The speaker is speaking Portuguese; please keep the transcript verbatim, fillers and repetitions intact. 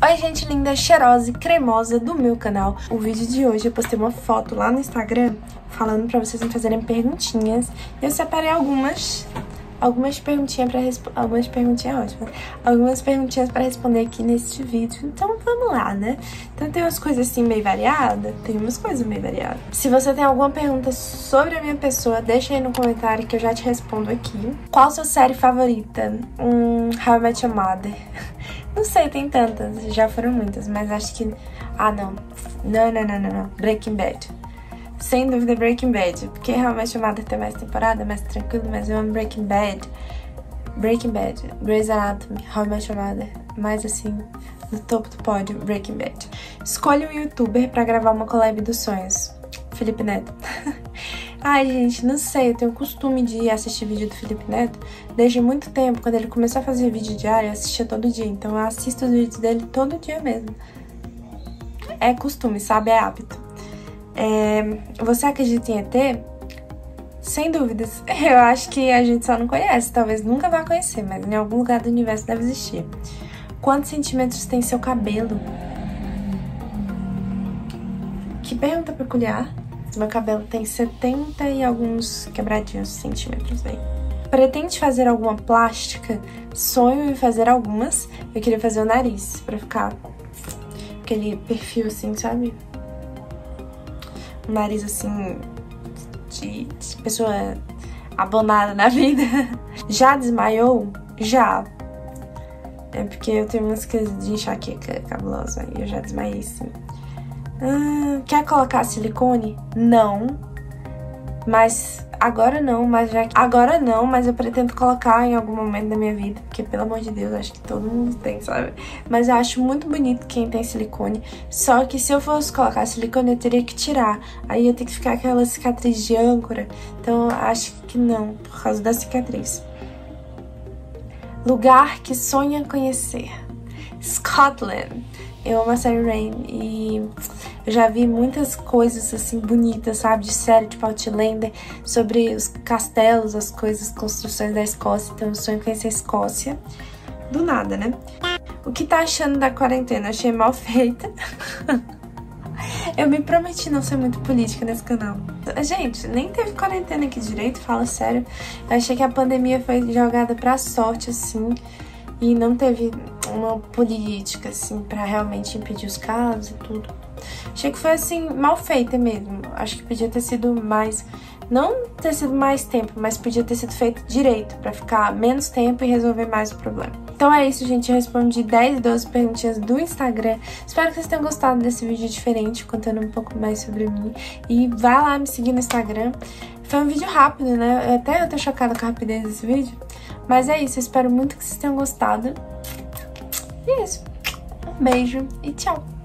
Oi gente linda, cheirosa e cremosa do meu canal. O vídeo de hoje eu postei uma foto lá no Instagram falando pra vocês me fazerem perguntinhas. E eu separei algumas, algumas perguntinhas pra responder, algumas perguntinhas ótimas, algumas perguntinhas pra responder aqui neste vídeo. Então vamos lá, né? Então tem umas coisas assim meio variadas, tem umas coisas meio variadas. Se você tem alguma pergunta sobre a minha pessoa, deixa aí no comentário que eu já te respondo aqui. Qual sua série favorita? Hum, How I Met Your Mother. Não sei, tem tantas, já foram muitas, mas acho que... Ah, não. Não, não, não, não, não. Breaking Bad. Sem dúvida Breaking Bad, porque realmente o Mother tem mais temporada, mais tranquilo, mas eu amo Breaking Bad. Breaking Bad, Grey's Anatomy, How I Met Your Mother, mais assim, no topo do pódio, Breaking Bad. Escolha um youtuber pra gravar uma collab dos sonhos. Felipe Neto. Ai, gente, não sei, eu tenho o costume de assistir vídeo do Felipe Neto desde muito tempo. Quando ele começou a fazer vídeo diário, eu assistia todo dia. Então eu assisto os vídeos dele todo dia mesmo. É costume, sabe? É hábito. É... Você acredita em E T? Sem dúvidas. Eu acho que a gente só não conhece. Talvez nunca vá conhecer, mas em algum lugar do universo deve existir. Quantos centímetros tem seu cabelo? Que pergunta peculiar. Meu cabelo tem setenta e alguns quebradinhos centímetros aí. Pretende fazer alguma plástica? Sonho em fazer algumas. Eu queria fazer o nariz, pra ficar aquele perfil assim, sabe? Um nariz assim, de, de pessoa abonada na vida. Já desmaiou? Já. É porque eu tenho umas coisas de enxaqueca cabulosa e eu já desmaiei, sim. Hum, quer colocar silicone? Não. Mas agora não, mas já agora não, mas eu pretendo colocar em algum momento da minha vida, porque pelo amor de Deus, acho que todo mundo tem, sabe? Mas eu acho muito bonito quem tem silicone. Só que se eu fosse colocar silicone, eu teria que tirar. Aí ia ter que ficar aquela cicatriz de âncora. Então eu acho que não, por causa da cicatriz. Lugar que sonha conhecer. Scotland. Eu amo a série Rain e eu já vi muitas coisas assim bonitas, sabe? De série tipo Outlander, sobre os castelos, as coisas, construções da Escócia. Então eu sonho em conhecer a Escócia. Do nada, né? O que tá achando da quarentena? Achei mal feita. Eu me prometi não ser muito política nesse canal. Gente, nem teve quarentena aqui direito, fala sério. Eu achei que a pandemia foi jogada pra sorte, assim. E não teve uma política, assim, pra realmente impedir os casos e tudo. Achei que foi, assim, mal feita mesmo. Acho que podia ter sido mais... Não ter sido mais tempo, mas podia ter sido feito direito, pra ficar menos tempo e resolver mais o problema. Então é isso, gente. Eu respondi dez, doze perguntinhas do Instagram. Espero que vocês tenham gostado desse vídeo diferente, contando um pouco mais sobre mim. E vai lá me seguir no Instagram. Foi um vídeo rápido, né? Até eu tô chocada com a rapidez desse vídeo. Mas é isso, eu espero muito que vocês tenham gostado. E é isso. Um beijo e tchau!